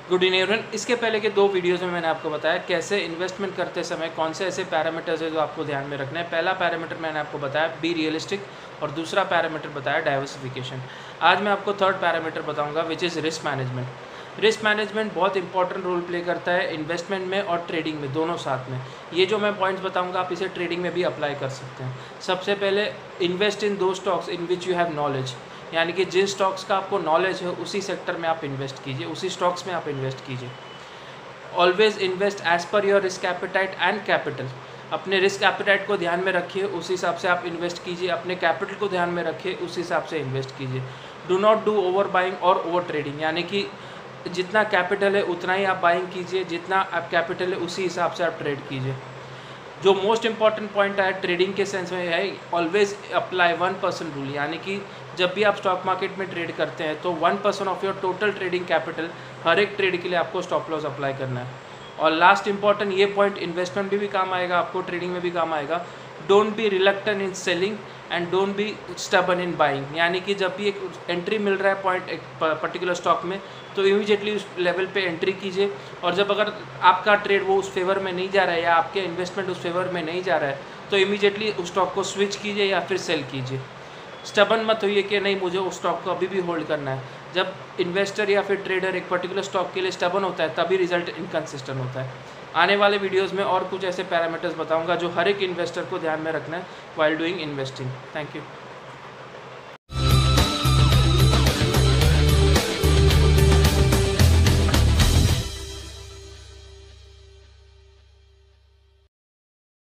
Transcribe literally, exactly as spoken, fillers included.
Good evening everyone. इसके पहले के दो वीडियोज़ में मैंने आपको बताया कैसे इन्वेस्टमेंट करते समय कौन से ऐसे पैरामीटर्स है जो आपको ध्यान में रखना है। पहला पैरामीटर मैंने आपको बताया बी रियलिस्टिक और दूसरा पैरामीटर बताया डाइवर्सिफिकेशन। आज मैं आपको थर्ड पैरामीटर बताऊंगा which is risk management. Risk management बहुत इंपॉर्टेंट रोल प्ले करता है इन्वेस्टमेंट में और ट्रेडिंग में, दोनों साथ में। ये जो मैं पॉइंट्स बताऊंगा आप इसे ट्रेडिंग में भी अप्लाई कर सकते हैं। सबसे पहले invest in those stocks in which you have knowledge, यानी कि जिन स्टॉक्स का आपको नॉलेज है उसी सेक्टर में आप इन्वेस्ट कीजिए, उसी स्टॉक्स में आप इन्वेस्ट कीजिए। Always invest as per your risk appetite and capital. अपने रिस्क एपेटाइट को ध्यान में रखिए, उस हिसाब से आप इन्वेस्ट कीजिए। अपने कैपिटल को ध्यान में रखिए, उस हिसाब से इन्वेस्ट कीजिए। Do not do over buying और ओवर ट्रेडिंग, यानी कि जितना कैपिटल है उतना ही आप बाइंग कीजिए, जितना आप कैपिटल है उसी हिसाब से आप ट्रेड कीजिए। जो मोस्ट इंपॉर्टेंट पॉइंट है ट्रेडिंग के सेंस में है always apply one percent rule, यानी कि जब भी आप स्टॉक मार्केट में ट्रेड करते हैं तो one percent of your total trading capital हर एक ट्रेड के लिए आपको स्टॉप लॉस अप्लाई करना है। और लास्ट इंपॉर्टेंट ये पॉइंट इन्वेस्टमेंट में भी काम आएगा, आपको ट्रेडिंग में भी काम आएगा। Don't be reluctant in selling and don't be stubborn in buying, यानी कि जब भी एक एंट्री मिल रहा है पॉइंट एक पर्टिकुलर स्टॉक में तो इमीडिएटली उस लेवल पे एंट्री कीजिए। और जब अगर आपका ट्रेड वो उस फेवर में नहीं जा रहा है या आपके इन्वेस्टमेंट उस फेवर में नहीं जा रहा है तो इमीडिएटली उस स्टॉक को स्विच कीजिए या फिर सेल कीजिए। स्टबर्न मत होइए कि नहीं मुझे उस स्टॉक को अभी भी होल्ड करना है। जब इन्वेस्टर या फिर ट्रेडर एक पर्टिकुलर स्टॉक के लिए स्टबर्न होता है तभी रिजल्ट इनकंसिस्टेंट होता है। आने वाले वीडियोस में और कुछ ऐसे पैरामीटर्स बताऊंगा जो हर एक इन्वेस्टर को ध्यान में रखना है while doing investing. Thank you.